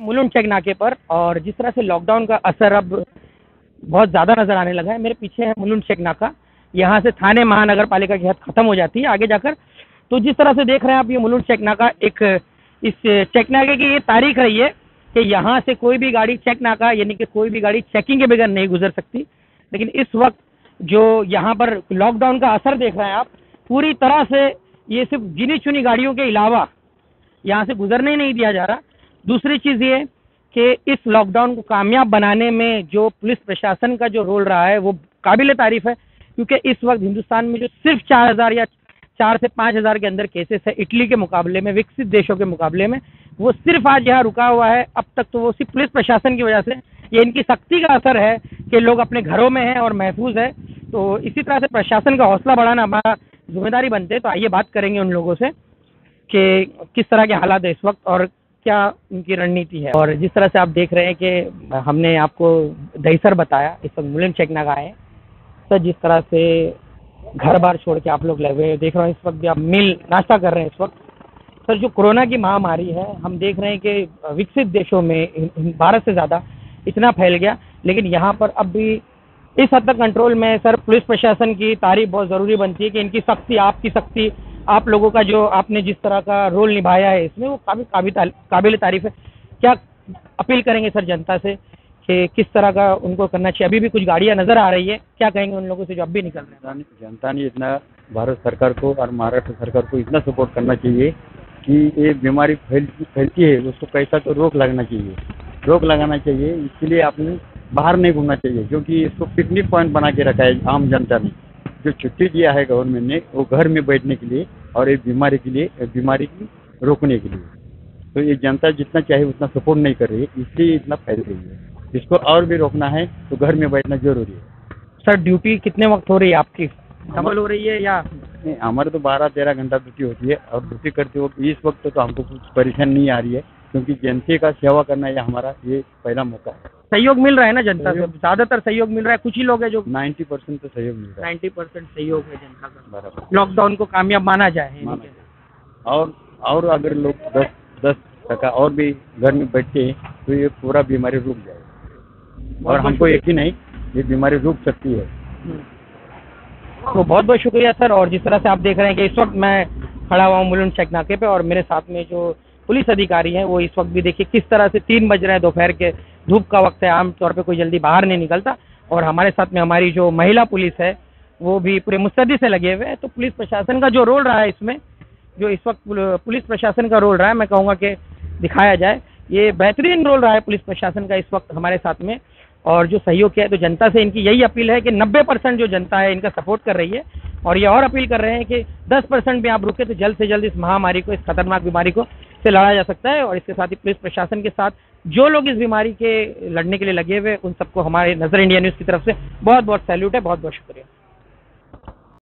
Mulund check नाके पर, और जिस तरह से लॉकडाउन का असर अब बहुत ज़्यादा नज़र आने लगा है। मेरे पीछे है मुलुंड चेक नाका, यहाँ से थाने महानगर पालिका की हद खत्म हो जाती है आगे जाकर। तो जिस तरह से देख रहे हैं आप, ये मुलुंड चेक नाका, एक इस चेक नाके की ये तारीख रही है कि यहाँ से कोई भी गाड़ी चेक नाका यानी कि कोई भी गाड़ी चेकिंग के बगैर नहीं गुजर सकती। लेकिन इस वक्त जो यहाँ पर लॉकडाउन का असर देख रहे हैं आप, पूरी तरह से ये सिर्फ गिनी चुनी गाड़ियों के अलावा यहाँ से गुजरने ही नहीं दिया जा रहा। दूसरी चीज़ ये कि इस लॉकडाउन को कामयाब बनाने में जो पुलिस प्रशासन का जो रोल रहा है वो काबिल तारीफ है, क्योंकि इस वक्त हिंदुस्तान में जो सिर्फ 4,000 या 4 से 5,000 के अंदर केसेस है इटली के मुकाबले में, विकसित देशों के मुकाबले में, वो सिर्फ आज यहाँ रुका हुआ है। अब तक तो वो सिर्फ पुलिस प्रशासन की वजह से, ये इनकी सख्ती का असर है कि लोग अपने घरों में हैं और महफूज है। तो इसी तरह से प्रशासन का हौसला बढ़ाना हमारा जिम्मेदारी बनते हैं। तो आइए बात करेंगे उन लोगों से कि किस तरह के हालात है इस वक्त और क्या उनकी रणनीति है। और जिस तरह से आप देख रहे हैं कि हमने आपको दहीसर बताया, इस वक्त मुलुंड चेक नाका आए सर, जिस तरह से घर बार छोड़ के आप लोग लगे हुए देख रहे हैं, इस वक्त भी आप मिल नाश्ता कर रहे हैं इस वक्त। सर, जो कोरोना की महामारी है, हम देख रहे हैं कि विकसित देशों में भारत से ज़्यादा इतना फैल गया, लेकिन यहाँ पर अब भी इस हद तक कंट्रोल में। सर, पुलिस प्रशासन की तारीफ बहुत ज़रूरी बनती है कि इनकी सख्ती, आपकी सख्ती, आप लोगों का जो आपने जिस तरह का रोल निभाया है इसमें, वो काबिल तारीफ है। क्या अपील करेंगे सर जनता से कि किस तरह का उनको करना चाहिए? अभी भी कुछ गाड़ियां नजर आ रही है, क्या कहेंगे उन लोगों से जो अब भी निकल रहे हैं? जनता ने इतना भारत सरकार को और महाराष्ट्र सरकार को इतना सपोर्ट करना चाहिए कि ये बीमारी फैलती है उसको कैसा तो रोक लगाना चाहिए। इसके लिए आपने बाहर नहीं घूमना चाहिए, क्योंकि इसको पिकनिक पॉइंट बना के रखा है आम जनता ने। जो छुट्टी दिया है गवर्नमेंट ने, वो घर में बैठने के लिए और ये बीमारी की रोकने के लिए। तो ये जनता जितना चाहे उतना सपोर्ट नहीं कर रही है, इसलिए इतना फैल रही है। इसको और भी रोकना है तो घर में बैठना जरूरी है। सर, ड्यूटी कितने वक्त हो रही है आपकी? डबल हो रही है या? नहीं, हमारे तो 12-13 घंटा ड्यूटी होती है, और ड्यूटी करते वक्त इस वक्त तो हमको कुछ परेशानी नहीं आ रही है, क्योंकि जनता का सेवा करना ये हमारा ये पहला मौका है। सहयोग मिल रहा है ना जनता से? ज्यादातर सहयोग मिल रहा है, कुछ ही लोग हैं जो 90% तो सहयोग मिल रहा है। 90% सहयोग है जनता का। बराबर। लॉकडाउन को कामयाब माना जाए। और अगर लोग 10% और भी घर में बैठते हैं तो ये पूरा बीमारी रुक जाएगी, और हमको यकीन है ये बीमारी रुक सकती है। तो बहुत बहुत शुक्रिया सर। और जिस तरह से आप देख रहे हैं कि इस वक्त मैं खड़ा हुआ हूँ मुलुंड चेक नाके पे, और मेरे साथ में जो पुलिस अधिकारी हैं वो इस वक्त भी देखिए किस तरह से 3 बज रहे हैं दोपहर के, धूप का वक्त है, आमतौर पे कोई जल्दी बाहर नहीं निकलता, और हमारे साथ में हमारी जो महिला पुलिस है वो भी पूरे मुस्तैदी से लगे हुए हैं। तो पुलिस प्रशासन का जो रोल रहा है इसमें, जो इस वक्त पुलिस प्रशासन का रोल रहा है, मैं कहूँगा कि दिखाया जाए। ये बेहतरीन रोल रहा है पुलिस प्रशासन का इस वक्त हमारे साथ में, और जो सहयोग किया है। तो जनता से इनकी यही अपील है कि 90% जो जनता है इनका सपोर्ट कर रही है, और ये और अपील कर रहे हैं कि 10% भी आप रुके तो जल्द से जल्द इस महामारी को, इस खतरनाक बीमारी को से लड़ा जा सकता है। और इसके साथ ही पुलिस प्रशासन के साथ जो लोग इस बीमारी के लड़ने के लिए लगे हुए, उन सबको हमारे नजर इंडिया न्यूज़ की तरफ से बहुत बहुत सैल्यूट है। बहुत बहुत शुक्रिया।